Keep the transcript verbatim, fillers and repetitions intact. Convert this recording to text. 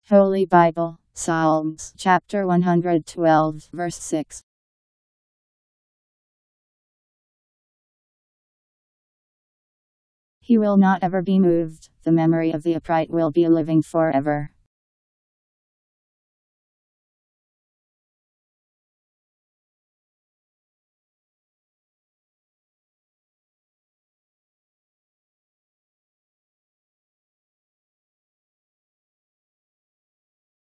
Holy Bible, Psalms, chapter one hundred twelve, verse six. He will not ever be moved, the memory of the upright will be living forever.